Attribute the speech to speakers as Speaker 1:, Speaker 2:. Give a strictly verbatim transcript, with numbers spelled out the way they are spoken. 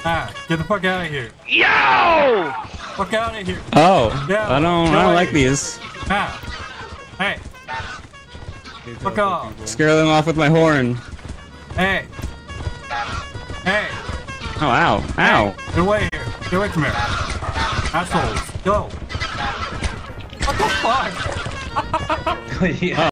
Speaker 1: Ah, get the fuck out of here.
Speaker 2: Yo!
Speaker 1: Fuck out of here.
Speaker 3: Oh,
Speaker 1: Yeah,
Speaker 3: I don't, I don't like these.
Speaker 1: Ah. Hey. Fuck off.
Speaker 3: Scare them off with my horn.
Speaker 1: Hey. Hey.
Speaker 3: Oh, ow, ow.
Speaker 1: Hey. Get away here. Get away from here. Assholes. Go. What the fuck?
Speaker 2: Yeah.